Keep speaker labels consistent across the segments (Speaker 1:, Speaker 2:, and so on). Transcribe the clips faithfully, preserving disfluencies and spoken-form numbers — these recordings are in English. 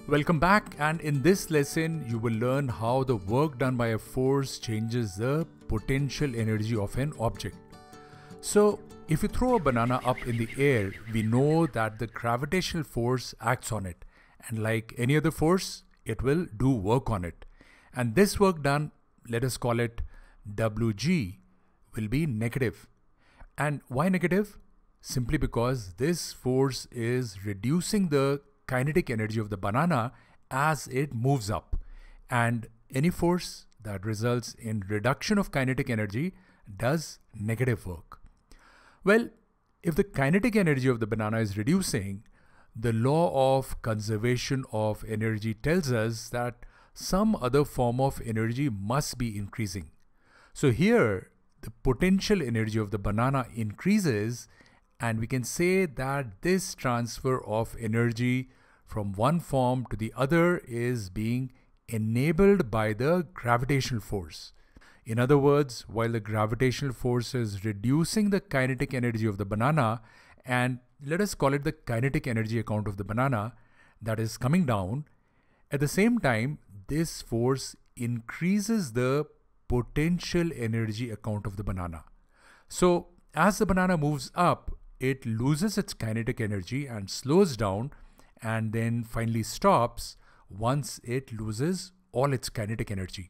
Speaker 1: Welcome back, and in this lesson you will learn how the work done by a force changes the potential energy of an object. So if you throw a banana up in the air, we know that the gravitational force acts on it, and like any other force, it will do work on it. And this work done, let us call it W G, will be negative. And why negative? Simply because this force is reducing the kinetic energy of the banana as it moves up, and any force that results in reduction of kinetic energy does negative work. Well, if the kinetic energy of the banana is reducing, the law of conservation of energy tells us that some other form of energy must be increasing. So here the potential energy of the banana increases, and we can say that this transfer of energy from one form to the other is being enabled by the gravitational force. In other words, while the gravitational force is reducing the kinetic energy of the banana, and let us call it the kinetic energy account of the banana that is coming down, at the same time this force increases the potential energy account of the banana. So as the banana moves up, it loses its kinetic energy and slows down, and then finally stops once it loses all its kinetic energy.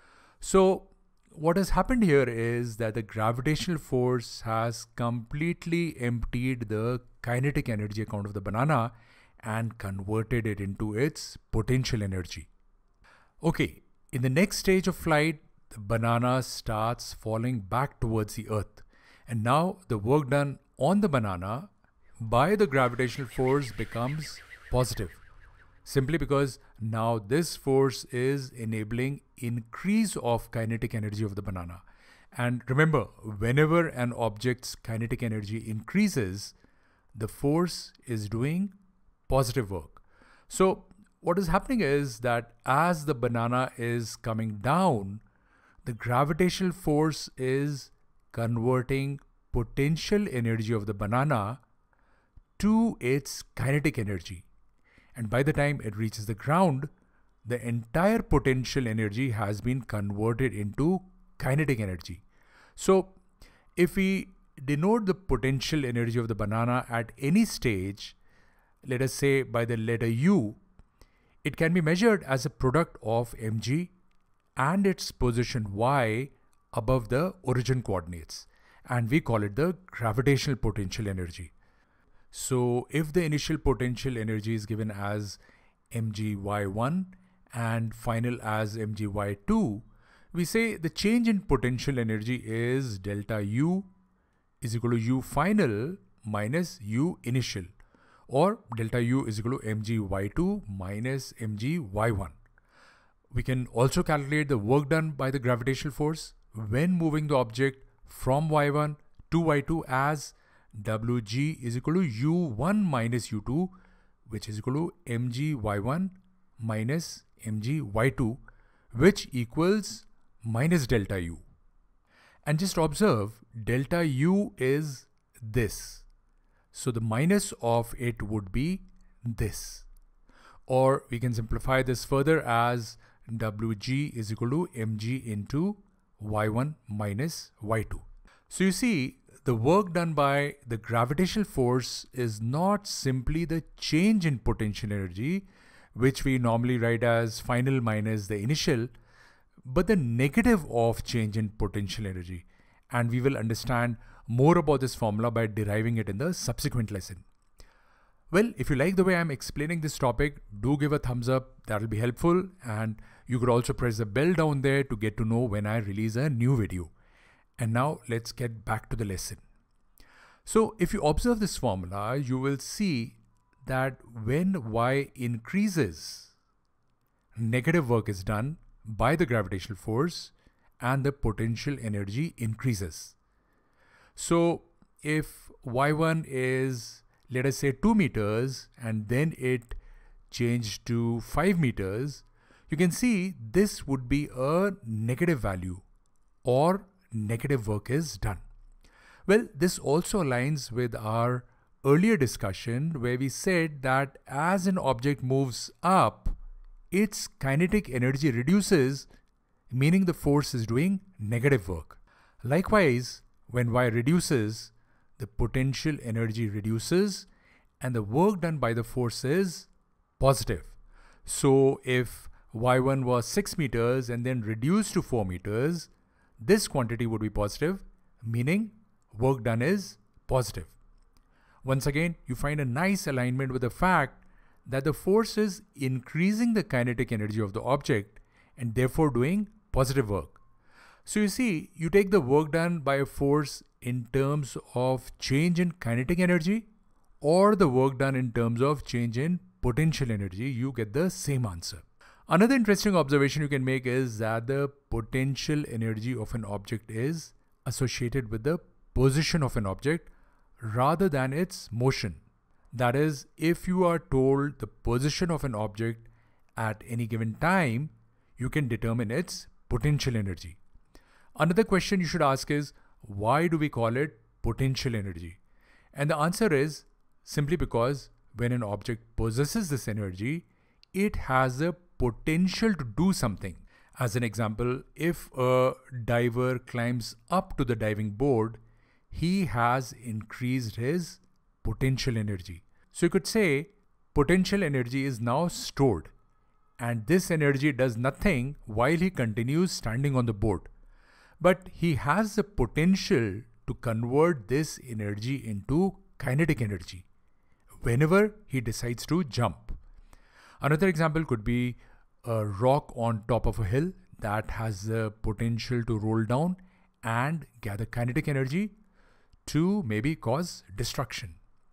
Speaker 1: So what has happened here is that the gravitational force has completely emptied the kinetic energy account of the banana and converted it into its potential energy. Okay, in the next stage of flight, the banana starts falling back towards the earth. And now the work done on the banana by the gravitational force becomes positive, simply because now this force is enabling increase of kinetic energy of the banana. And remember, whenever an object's kinetic energy increases, the force is doing positive work. So what is happening is that as the banana is coming down, the gravitational force is converting potential energy of the banana to its kinetic energy. And by the time it reaches the ground, the entire potential energy has been converted into kinetic energy. So if we denote the potential energy of the banana at any stage, let us say by the letter U, it can be measured as a product of mg and its position y above the origin coordinates, and we call it the gravitational potential energy. So if the initial potential energy is given as m g y one and final as m g y two, we say the change in potential energy is delta U is equal to U final minus U initial, or delta U is equal to m g y two minus m g y one. We can also calculate the work done by the gravitational force when moving the object from y one to y two as W G is equal to U one minus U two, which is equal to m g y one minus m g y two, which equals minus delta U. And just observe, delta U is this. So the minus of it would be this. Or we can simplify this further as W G is equal to mg into y one minus y two. So you see, the work done by the gravitational force is not simply the change in potential energy, which we normally write as final minus the initial, but the negative of change in potential energy. And we will understand more about this formula by deriving it in the subsequent lesson. Well, if you like the way I'm explaining this topic, do give a thumbs up. That will be helpful. And you could also press the bell down there to get to know when I release a new video. And now let's get back to the lesson. So if you observe this formula, you will see that when y increases, negative work is done by the gravitational force and the potential energy increases. So if y one is, let us say, two meters and then it changed to five meters, you can see this would be a negative value, or negative work is done. Well, this also aligns with our earlier discussion where we said that as an object moves up, its kinetic energy reduces, meaning the force is doing negative work. Likewise, when y reduces, the potential energy reduces and the work done by the force is positive. So if y one was six meters and then reduced to four meters, this quantity would be positive, meaning work done is positive. Once again, you find a nice alignment with the fact that the force is increasing the kinetic energy of the object and therefore doing positive work. So you see, you take the work done by a force in terms of change in kinetic energy or the work done in terms of change in potential energy, you get the same answer. Another interesting observation you can make is that the potential energy of an object is associated with the position of an object rather than its motion. That is, if you are told the position of an object at any given time, you can determine its potential energy. Another question you should ask is, why do we call it potential energy? And the answer is simply because when an object possesses this energy, it has the potential to do something. As an example, if a diver climbs up to the diving board, he has increased his potential energy. So you could say potential energy is now stored, and this energy does nothing while he continues standing on the board. But he has the potential to convert this energy into kinetic energy whenever he decides to jump. Another example could be a rock on top of a hill that has the potential to roll down and gather kinetic energy to maybe cause destruction.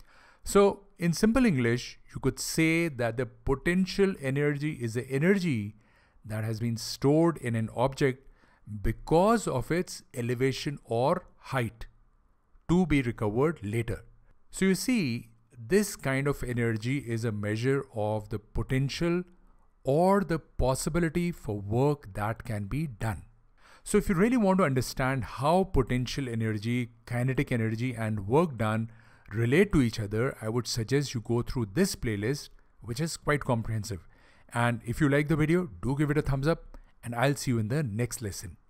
Speaker 1: So in simple English, you could say that the potential energy is the energy that has been stored in an object because of its elevation or height to be recovered later. So you see, this kind of energy is a measure of the potential or the possibility for work that can be done. So if you really want to understand how potential energy, kinetic energy, and work done relate to each other, I would suggest you go through this playlist, which is quite comprehensive. And if you like the video, do give it a thumbs up, and I'll see you in the next lesson.